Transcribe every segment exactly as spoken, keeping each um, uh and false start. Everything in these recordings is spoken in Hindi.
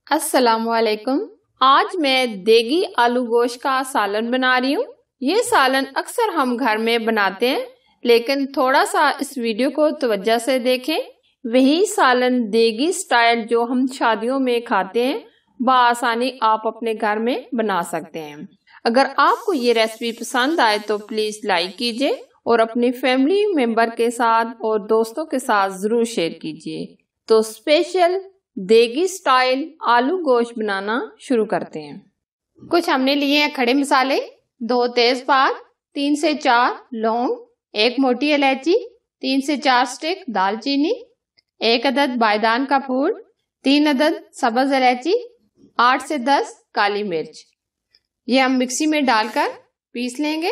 अस्सलामुअलैकुम। आज मैं देगी आलू गोश्त का सालन बना रही हूँ। ये सालन अक्सर हम घर में बनाते हैं, लेकिन थोड़ा सा इस वीडियो को तवज्जो से देखें। वही सालन देगी स्टाइल जो हम शादियों में खाते हैं, बआसानी आप अपने घर में बना सकते हैं। अगर आपको ये रेसिपी पसंद आए तो प्लीज लाइक कीजिए और अपनी फैमिली मेंबर के साथ और दोस्तों के साथ जरूर शेयर कीजिए। तो स्पेशल देगी स्टाइल आलू गोश्त बनाना शुरू करते हैं। कुछ हमने लिए हैं खड़े मसाले, दो तेजपात, तीन से चार लौंग, एक मोटी इलायची, तीन से चार स्टिक दालचीनी, एक अदद बायदान का फूल, तीन अदद सब्ज इलायची, आठ से दस काली मिर्च। ये हम मिक्सी में डालकर पीस लेंगे।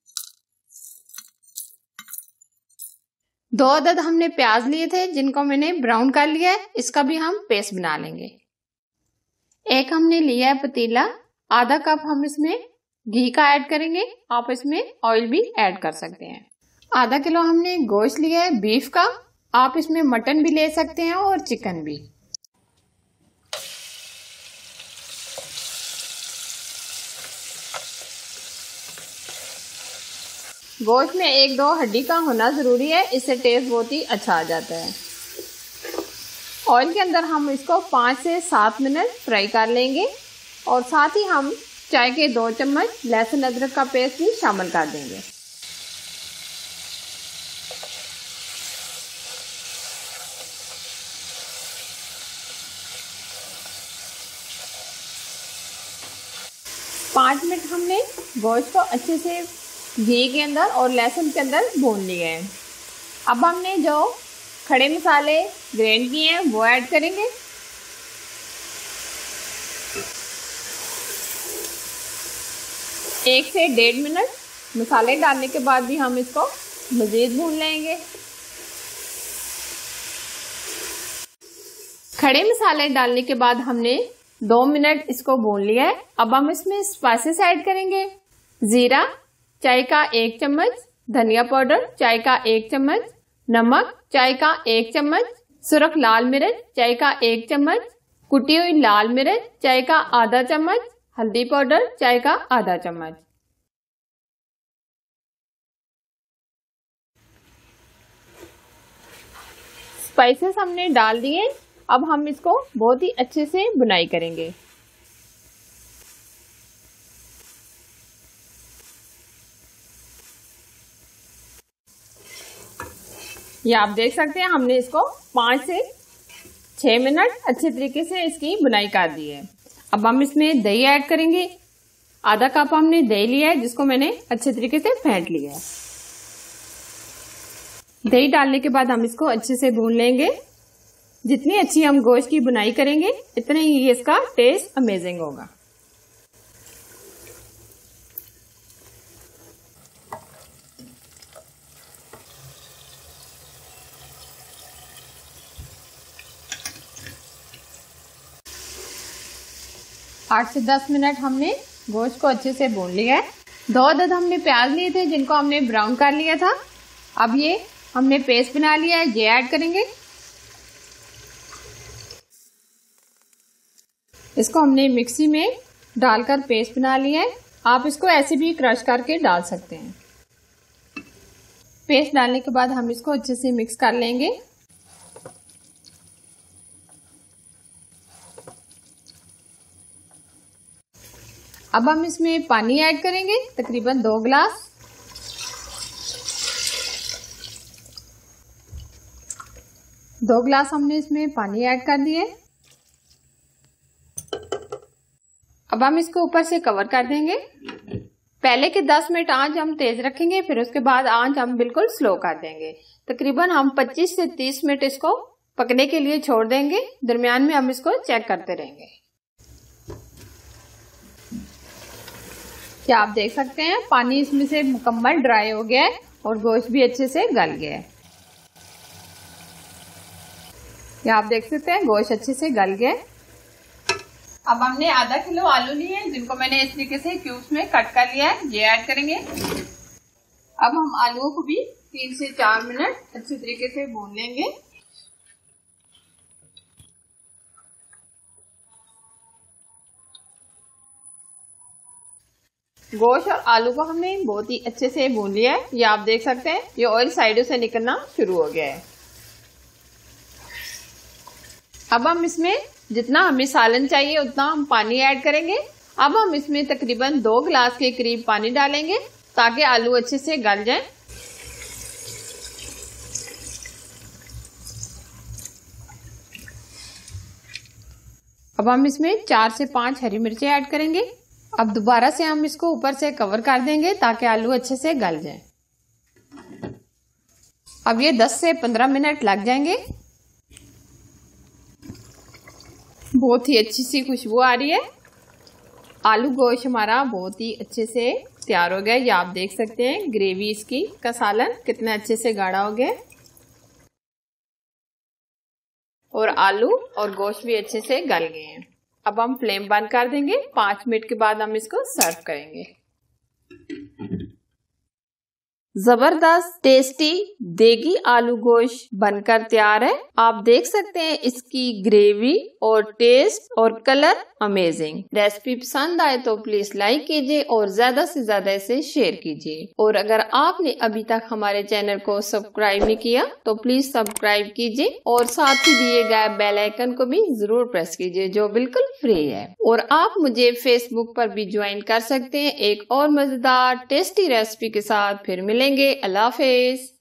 दो अदद हमने प्याज लिए थे जिनको मैंने ब्राउन कर लिया है, इसका भी हम पेस्ट बना लेंगे। एक हमने लिया है पतीला, आधा कप हम इसमें घी का ऐड करेंगे। आप इसमें ऑयल भी ऐड कर सकते हैं। आधा किलो हमने गोश्त लिया है बीफ का, आप इसमें मटन भी ले सकते हैं और चिकन भी। गोश्त में एक दो हड्डी का होना जरूरी है, इससे टेस्ट बहुत ही अच्छा आ जाता है। ऑयल के अंदर हम इसको पाँच से सात मिनट फ्राई कर लेंगे और साथ ही हम चाय के दो चम्मच लहसुन अदरक का पेस्ट भी शामिल कर देंगे। पाँच मिनट हमने गोश्त को अच्छे से घी के अंदर और लहसुन के अंदर भून लिए हैं। अब हमने जो खड़े मसाले ग्राइंड किए हैं वो ऐड करेंगे। एक से डेढ़ मिनट मसाले डालने के बाद भी हम इसको मजीद भून लेंगे। खड़े मसाले डालने के बाद हमने दो मिनट इसको भून लिया है। अब हम इसमें स्पाइसेस ऐड करेंगे। जीरा चाय का एक चम्मच, धनिया पाउडर चाय का एक चम्मच, नमक चाय का एक चम्मच, सुरख लाल मिर्च चाय का एक चम्मच, कुटी हुई लाल मिर्च चाय का आधा चम्मच, हल्दी पाउडर चाय का आधा चम्मच। स्पाइसेस हमने डाल दिए। अब हम इसको बहुत ही अच्छे से बुनाई करेंगे। ये आप देख सकते हैं हमने इसको पाँच से छह मिनट अच्छे तरीके से इसकी बुनाई कर दी है। अब हम इसमें दही ऐड करेंगे। आधा कप हमने दही लिया है जिसको मैंने अच्छे तरीके से फेंट लिया है। दही डालने के बाद हम इसको अच्छे से भून लेंगे। जितनी अच्छी हम गोश्त की बुनाई करेंगे इतने ही इसका टेस्ट अमेजिंग होगा। आठ से दस मिनट हमने गोश्त को अच्छे से भून लिया है। दो अदद हमने प्याज लिए थे जिनको हमने ब्राउन कर लिया था। अब ये हमने पेस्ट बना लिया है, ये ऐड करेंगे। इसको हमने मिक्सी में डालकर पेस्ट बना लिया है। आप इसको ऐसे भी क्रश करके डाल सकते हैं। पेस्ट डालने के बाद हम इसको अच्छे से मिक्स कर लेंगे। अब हम इसमें पानी ऐड करेंगे, तकरीबन दो गिलास। दो गिलास हमने इसमें पानी ऐड कर दिए। अब हम इसको ऊपर से कवर कर देंगे। पहले के दस मिनट आंच हम तेज रखेंगे, फिर उसके बाद आंच हम बिल्कुल स्लो कर देंगे। तकरीबन हम पच्चीस से तीस मिनट इसको पकने के लिए छोड़ देंगे। दरमियान में हम इसको चेक करते रहेंगे। क्या आप देख सकते हैं पानी इसमें से मुकम्मल ड्राई हो गया है और गोश्त भी अच्छे से गल गया है। क्या आप देख सकते हैं गोश्त अच्छे से गल गया है। अब हमने आधा किलो आलू लिए हैं जिनको मैंने इस तरीके से क्यूब्स में कट कर लिया है, ये ऐड करेंगे। अब हम आलूओं को भी तीन से चार मिनट अच्छे तरीके से भून लेंगे। गोश्त और आलू को हमने बहुत ही अच्छे से भून लिया है। ये आप देख सकते हैं ये ऑयल साइडों से निकलना शुरू हो गया है। अब हम इसमें जितना हमें सालन चाहिए उतना हम पानी ऐड करेंगे। अब हम इसमें तकरीबन दो गिलास के करीब पानी डालेंगे ताकि आलू अच्छे से गल जाएं। अब हम इसमें चार से पांच हरी मिर्चें ऐड करेंगे। अब दोबारा से हम इसको ऊपर से कवर कर देंगे ताकि आलू अच्छे से गल जाएं। अब ये दस से पंद्रह मिनट लग जाएंगे। बहुत ही अच्छी सी खुशबू आ रही है। आलू गोश्त हमारा बहुत ही अच्छे से तैयार हो गया। ये आप देख सकते हैं ग्रेवी इसकी का सालन कितना अच्छे से गाढ़ा हो गया और आलू और गोश्त भी अच्छे से गल गए हैं। अब हम फ्लेम बंद कर देंगे। पांच मिनट के बाद हम इसको सर्व करेंगे। जबरदस्त टेस्टी देगी आलू गोश्त बनकर तैयार है। आप देख सकते हैं इसकी ग्रेवी और टेस्ट और कलर अमेजिंग। रेसिपी पसंद आए तो प्लीज लाइक कीजिए और ज्यादा से ज्यादा इसे शेयर कीजिए। और अगर आपने अभी तक हमारे चैनल को सब्सक्राइब नहीं किया तो प्लीज सब्सक्राइब कीजिए और साथ ही दिए गए बेल आइकन को भी जरूर प्रेस कीजिए जो बिल्कुल फ्री है। और आप मुझे फेसबुक पर भी ज्वाइन कर सकते हैं एक और मजेदार टेस्टी रेसिपी के साथ। फिर मिलेंगे। अल्लाह हाफिज।